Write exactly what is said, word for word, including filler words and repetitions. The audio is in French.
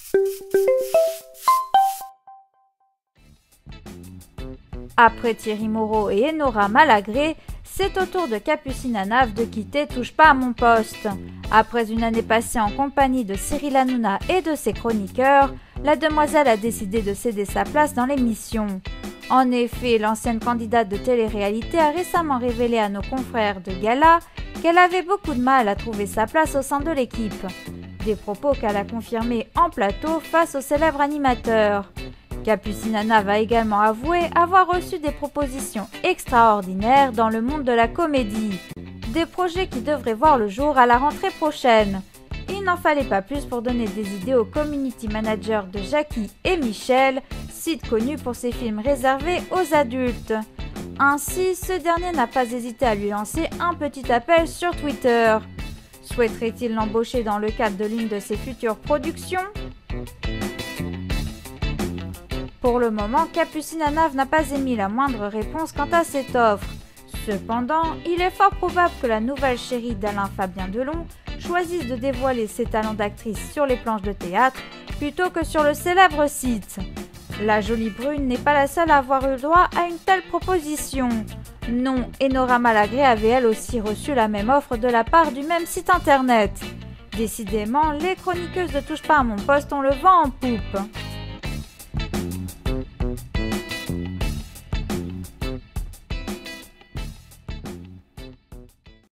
Après Thierry Moreau et Enora Malagré, c'est au tour de Capucine Anaf de quitter Touche pas à mon poste. Après une année passée en compagnie de Cyril Hanouna et de ses chroniqueurs, la demoiselle a décidé de céder sa place dans l'émission. En effet, l'ancienne candidate de télé-réalité a récemment révélé à nos confrères de Gala qu'elle avait beaucoup de mal à trouver sa place au sein de l'équipe. Des propos qu'elle a confirmés en plateau face au célèbre animateur. Capucine Anaf va également avouer avoir reçu des propositions extraordinaires dans le monde de la comédie. Des projets qui devraient voir le jour à la rentrée prochaine. Il n'en fallait pas plus pour donner des idées aux community managers de Jackie et Michel, site connu pour ses films réservés aux adultes. Ainsi, ce dernier n'a pas hésité à lui lancer un petit appel sur Twitter. Souhaiterait-il l'embaucher dans le cadre de l'une de ses futures productions ? Pour le moment, Capucine Anaf n'a pas émis la moindre réponse quant à cette offre. Cependant, il est fort probable que la nouvelle chérie d'Alain Fabien Delon choisisse de dévoiler ses talents d'actrice sur les planches de théâtre plutôt que sur le célèbre site. La jolie brune n'est pas la seule à avoir eu droit à une telle proposition. Non, Enora Malagré avait elle aussi reçu la même offre de la part du même site internet. Décidément, les chroniqueuses de Touche pas à mon poste ont le vent en poupe.